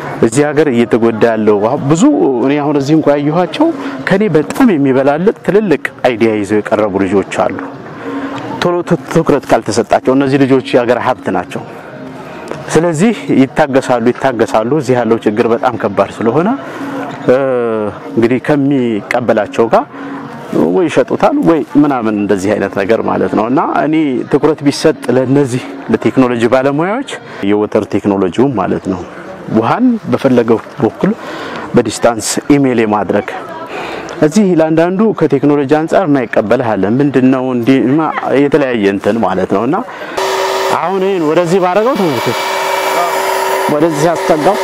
እዚህ ሀገር እየተጎዳ ያለው ብዙ እኔ አሁን እዚህ እንኳን ያዩዋቸው ከኔ በጣም የሚበላልጥ ትልልቅ አይዲያ ይዘው የቀረቡ ልጆች አሉ ቶሎ ትኩረት ካልተሰጣቸው እነዚህ ልጆች የሀገር ሀብት ናቸው ስለዚህ ይታገሳሉ እዚህ ያለው ችግር በጣም ከባድ ስለሆነ እንግዲህ ከሚቀበላቸው ጋር ወይ ሸጡታል ወይ ምናምን እንደዚህ አይነት ነገር ማለት ነውና እኔ ትኩረት ቢሰጥ ለነዚህ ለቴክኖሎጂ ባለሙያዎች የወተር ቴክኖሎጂው ማለት ነው ውሃን በፈለገው በኩል በዲስታንስ ኢሜል የማድረግ እዚህ ለአንዳንዱ ከቴክኖሎጂ አንፃር ማይቀበልህ አለ ምንድነው እንዴ የተለያየ እንትን ማለት ነውና አሁን ይሄን ወደዚህ ባረጋው ተመልከቱ ወደዚህ አስተጋው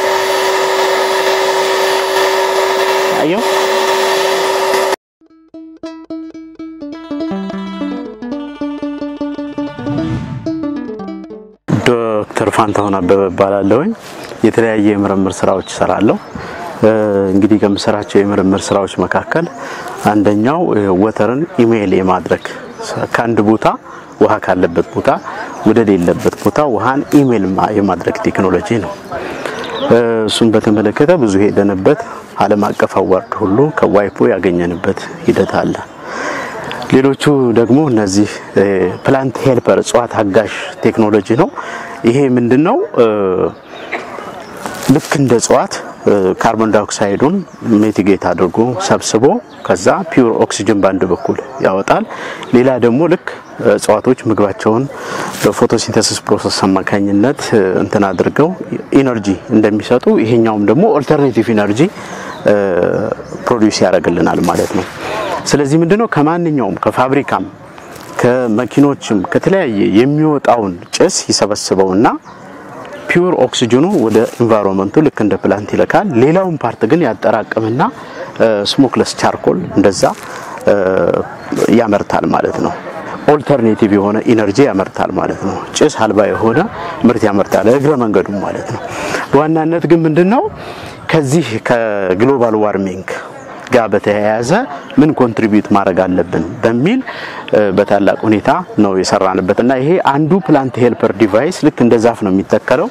አዮ ዶክተር ፋንታሁን አበበ ባላለውኝ የተለያየ የምርምር ስራዎች ሰራለሁ እንግዲህ ከምሰራቸው የምርምር ስራዎች መካከል አንደኛው ወተርን ኢሜል የማድረግ ካንድ ቦታ ውሃ ካለበት ቦታ ወደ ሌለበት ቦታ ውሃን ኢሜል የማድረግ ቴክኖሎጂ ነው እሱን በተመለከተ ብዙ ሄደንበት ዓለም አቀፍ አዋርድ ሁሉ ከዋይፖ ያገኘንበት ሂደት አለ ሌሎቹ ደግሞ እነዚህ ፕላንት ሄልፐር ጿት አጋሽ ቴክኖሎጂ ነው ይሄ ምንድነው ልክ እንደ ጿት ካርቦን ዳይኦክሳይዱን ሚቲጌት አድርጎ ሰብስቦ ከዛ ፒውር ኦክሲጅን ባንድ በኩል ያወጣል ሌላ ደግሞ ልክ ጿቶች ምግባቸውን በፎቶሲንተሲስ ፕሮሰስ አማካኝነት እንትን አድርገው ኢነርጂ እንደሚሰጡ ይሄኛውም ደግሞ ኦልተርኔቲቭ ኢነርጂ ፕሮዲዩስ ያደርግልናል ማለት ነው ስለዚህ ምንድነው ከማንኛውም ከፋብሪካም ከመኪኖችም ከተለያየ የሚወጣውን ጭስ ይሰበስበውና ፒውር ኦክሲጅኑ ወደ ኢንቫይሮንመንቱ ልክ እንደ ፕላንት ይለካል ሌላውን ፓርት ግን ያጠራቅምና ስሞክለስ ቻርኮል እንደዛ ያመርታል ማለት ነው ኦልተርኔቲቭ የሆነ ኢነርጂ ያመርታል ማለት ነው ጭስ አልባ የሆነ ምርት ያመርታል እግረ መንገዱ ማለት ነው በዋናነት ግን ምንድነው ከዚህ ከግሎባል ዋርሚንግ ጋር በተያያዘ ምን ኮንትሪቢዩት ማድረግ አለብን በሚል በታላቅ ሁኔታ ነው የሰራንበትና ይሄ አንዱ ፕላንት ሄልፐር ዲቫይስ ልክ እንደዛፍ ነው የሚተከለው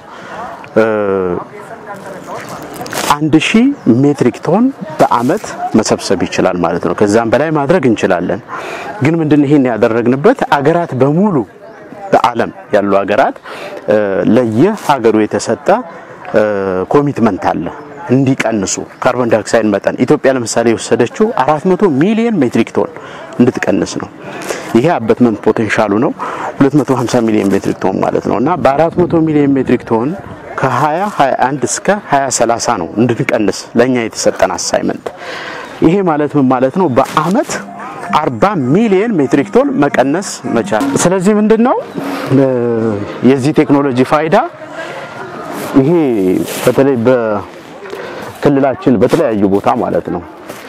1000 ሜትሪክ ቶን በአመት መሰብሰብ ይችላል ማለት ነው ከዛም በላይ ማድረግ እንችላለን ግን ምንድነው ይሄን ያደረግንበት አገራት በሙሉ በአለም ያሉ አገራት ለየሀገሩ የተሰጠ ኮሚትመንት አለ እንዲቀንሱ ካርቦን ዳይኦክሳይድ መጠን ኢትዮጵያ ለምሳሌ ወሰደችው 400 ሚሊዮን ሜትሪክ ቶን እንድትቀንስ ነው ይሄ አበትመንት ፖቴንሻሉ ነው 250 ሚሊዮን ሜትሪክ ቶን ማለት ነውና በ400 ሚሊዮን ሜትሪክ ቶን ከ2021 እስከ 2030 ነው እንድንቀንስ ለኛ የተሰጠን አሳይመንት ይሄ ማለት ምን ማለት ነው በአመት 40 ሚሊዮን ሜትሪክ ቶን መቀነስ መቻል ስለዚህ ምንድነው የዚህ ቴክኖሎጂ ፋይዳ ይሄ በተለይ በክልላችን በተለያዩ ቦታ ማለት ነው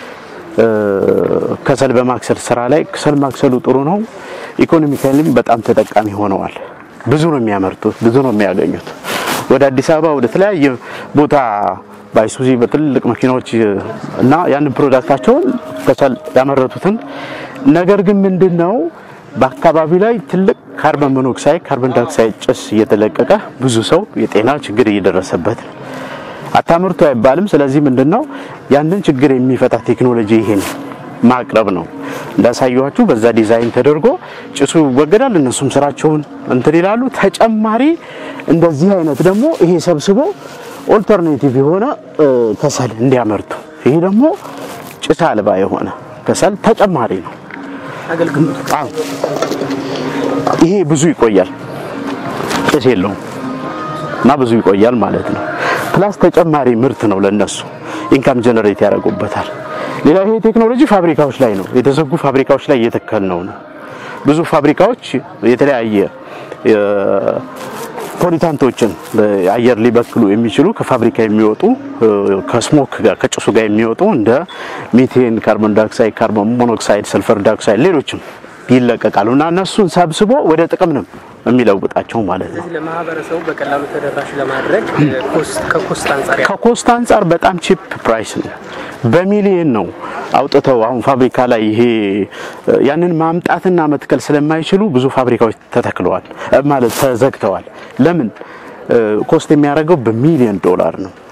ከሰል በማክሰል ስራ ላይ ከሰል ማክሰሉ ጥሩ ነው ኢኮኖሚካሊም በጣም ተጠቃሚ ሆነዋል ብዙ ነው የሚያመርቱት ብዙ ነው የሚያገኙት ወደ አዲስ አበባ ወደ ተለያየ ቦታ ባይሱዚ በትልቅ መኪናዎች እና ያን ፕሮዳክታቸውን ከሰል ያመረቱትን ነገር ግን ምንድነው በአካባቢ ላይ ትልቅ ካርቦን ሞኖክሳይድ ካርቦን ዳይኦክሳይድ ጭስ እየተለቀቀ ብዙ ሰው የጤና ችግር እየደረሰበት አታምርቱ አይባልም ስለዚህ ምንድነው ያንን ችግር የሚፈታ ቴክኖሎጂ ይሄን ማቅረብ ነው እንዳሳየዋችሁ በዛ ዲዛይን ተደርጎ ጭሱ ወገዳል እነሱም ስራቸውን እንትን ይላሉ ተጨማሪ እንደዚህ አይነት ደግሞ ይሄ ሰብስቦ ኦልተርኔቲቭ የሆነ ከሰል እንዲያመርቱ ይሄ ደግሞ ጭስ አልባ የሆነ ከሰል ተጨማሪ ነው አገልግሎቱ ይሄ ብዙ ይቆያል ጭስ የለውም እና ብዙ ይቆያል ማለት ነው ፕላስ ተጨማሪ ምርት ነው ለነሱ ኢንካም ጀነሬት ያደርጉበታል ሌላ ይሄ ቴክኖሎጂ ፋብሪካዎች ላይ ነው የተዘጉ ፋብሪካዎች ላይ እየተከልነው ነው ብዙ ፋብሪካዎች የተለያየ ፖሊታንቶችን አየር ሊበክሉ የሚችሉ ከፋብሪካ የሚወጡ ከስሞክ ጋር ከጭሱ ጋር የሚወጡ እንደ ሚቴን ካርቦን ዳይኦክሳይድ ካርቦን ሞኖክሳይድ ሰልፈር ዳይኦክሳይድ ሌሎችም ይለቀቃሉና እነሱን ሰብስቦ ወደ ጥቅም ነው የሚለውጣቸው ማለት ነው ስለዚህ ለማህበረሰቡ በቀላሉ ተደራሽ ለማድረግ ከኮስት አንፃር በጣም ቺፕ ፕራይስ ነው በሚሊዮን ነው አውጥተው አሁን ፋብሪካ ላይ ይሄ ያንን ማምጣትና መትከል ስለማይችሉ ብዙ ፋብሪካዎች ተተክለዋል ማለት ተዘግተዋል ለምን ኮስት የሚያደርገው በሚሊዮን ዶላር ነው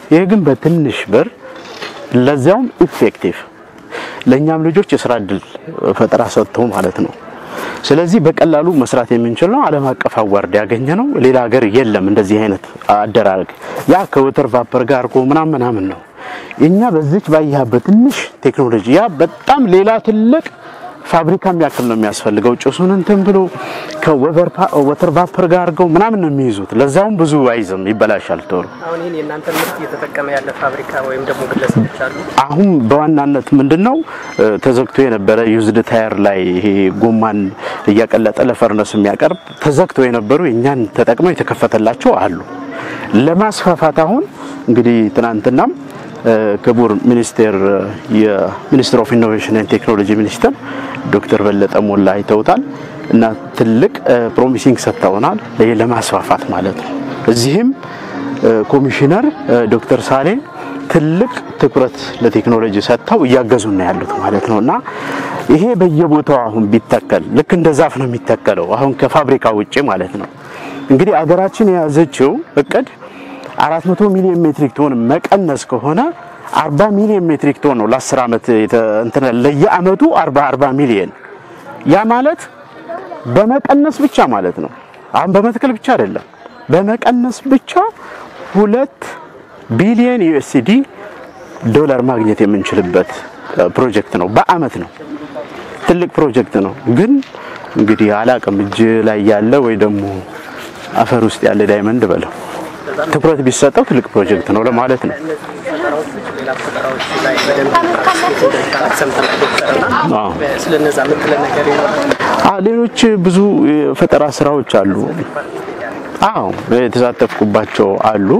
ይሄ ግን በትንሽ ብር ለዛውም ኢፌክቲቭ ለኛም ልጆች የሥራ ዕድል ፈጠራ ሰጥተው ማለት ነው። ስለዚህ በቀላሉ መስራት የምንችል ነው። ዓለም አቀፍ አዋርድ ያገኘ ነው። ሌላ ሀገር የለም እንደዚህ አይነት አደራረግ። ያ ከወተር ቫፐር ጋር አርጎ ምናምን ነው። እኛ በዚች ባያበት ትንሽ ቴክኖሎጂ ያ በጣም ሌላ ትልቅ ፋብሪካ የሚያክል ነው የሚያስፈልገው። ጭሱን እንትን ብሎ ከወተር ቫፐር ጋር አርገው ምናምን ነው የሚይዙት። ለዛውም ብዙ አይዝም፣ ይበላሻል ቶሎ። አሁን ይሄን የናንተ ምርት እየተጠቀመ ያለ ፋብሪካ ወይም ደግሞ ግለሰቦች አሉ? አሁን በዋናነት ምንድነው ተዘግቶ የነበረ ዩዝድ ታየር ላይ ይሄ ጎማን እያቀለጠ ለፈርነስ የሚያቀርብ ተዘግቶ የነበሩ የኛን ተጠቅመው የተከፈተላቸው አሉ። ለማስፋፋት አሁን እንግዲህ ትናንትናም ክቡር ሚኒስትር ኦፍ ኢኖቬሽን ኤንድ ቴክኖሎጂ ሚኒስተር ዶክተር በለጠ ሞላ አይተውታል እና ትልቅ ፕሮሚሲንግ ሰጥተውናል ለማስፋፋት ማለት ነው። እዚህም ኮሚሽነር ዶክተር ሳሌ ትልቅ ትኩረት ለቴክኖሎጂ ሰጥተው እያገዙና ያሉት ማለት ነውና ይሄ በየቦታው አሁን ቢተከል ልክ እንደ ዛፍ ነው የሚተከለው አሁን ከፋብሪካ ውጪ ማለት ነው። እንግዲህ አገራችን የያዘችው እቅድ 400 ሚሊዮን ሜትሪክ ቶን መቀነስ ከሆነ 40 ሚሊዮን ሜትሪክ ቶን ነው ለ10 አመት እንትን ለየአመቱ 40 ሚሊዮን ያ ማለት በመቀነስ ብቻ ማለት ነው። አሁን በመትከል ብቻ አይደለም በመቀነስ ብቻ 2 ቢሊዮን ዩኤስዲ ዶላር ማግኘት የምንችልበት ፕሮጀክት ነው። በአመት ነው። ትልቅ ፕሮጀክት ነው። ግን እንግዲህ አላቅም እጅ ላይ ያለ ወይ ደግሞ አፈር ውስጥ ያለ ዳይመንድ በለው ትኩረት ቢሰጠው ትልቅ ፕሮጀክት ነው ለማለት ነው። ሌሎች ብዙ ፈጠራ ስራዎች አሉ። የተሳተፍኩባቸው አሉ።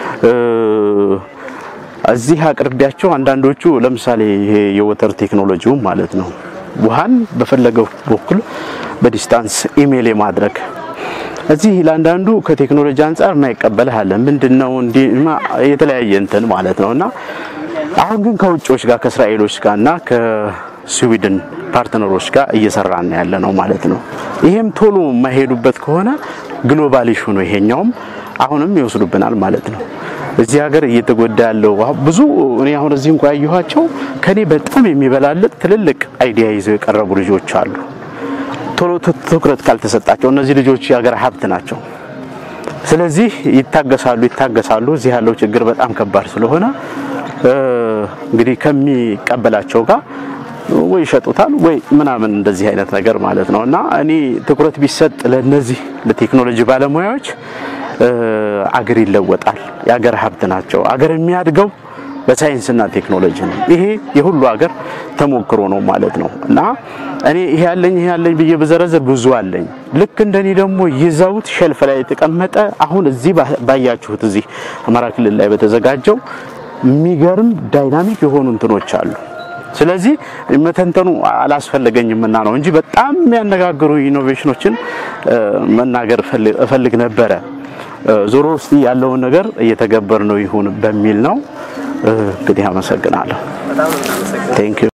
እዚህ አቅርቢያቸው አንዳንዶቹ ለምሳሌ ይሄ የወተር ቴክኖሎጂው ማለት ነው ውሃን በፈለገው በኩል በዲስታንስ ኢሜል የማድረግ እዚህ ለአንዳንዱ ከቴክኖሎጂ አንፃር ማይቀበልህ አለ ምንድነው እንዴ የተለያየ እንትን ማለት ነውና አሁን ግን ከውጪዎች ጋር ከእስራኤሎች ጋርና ከስዊድን ፓርትነሮች ጋር እየሰራን ያለ ነው ማለት ነው። ይሄም ቶሎ ማይሄዱበት ከሆነ ግሎባል ኢሹ ነው ይሄኛውም አሁንም ይወስዱብናል ማለት ነው። እዚህ ሀገር እየተጎዳ ያለው ብዙ እኔ አሁን እዚህ እንኳን ያዩዋቸው ከኔ በጣም የሚበላልጥ ትልልቅ አይዲያ ይዘው የቀረቡ ልጆች አሉ። ቶሎ ትኩረት ካልተሰጣቸው እነዚህ ልጆች የሀገር ሀብት ናቸው። ስለዚህ ይታገሳሉ። እዚህ ያለው ችግር በጣም ከባድ ስለሆነ እንግዲህ ከሚቀበላቸው ጋር ወይ ይሸጡታል ወይ ምናምን እንደዚህ አይነት ነገር ማለት ነውና እኔ ትኩረት ቢሰጥ ለነዚህ ለቴክኖሎጂ ባለሙያዎች አገር ይለወጣል። የሀገር ሀብት ናቸው። አገር የሚያድገው በሳይንስና ቴክኖሎጂ ነው። ይሄ የሁሉ ሀገር ተሞክሮ ነው ማለት ነው እና እኔ ይሄ ያለኝ ብዬ በዘረዘር ብዙ አለኝ። ልክ እንደኔ ደግሞ ይዘውት ሸልፍ ላይ የተቀመጠ አሁን እዚህ ባያችሁት እዚህ አማራ ክልል ላይ በተዘጋጀው የሚገርም ዳይናሚክ የሆኑ እንትኖች አሉ። ስለዚህ መተንተኑ አላስፈልገኝምና ነው እንጂ በጣም የሚያነጋግሩ ኢኖቬሽኖችን መናገር እፈልግ ነበር። ዞሮ እስቲ ያለውን ነገር እየተገበርነው ይሁን በሚል ነው። እንግዲህ አመሰግናለሁ። በጣም አመሰግናለሁ። ቴንክ ዩ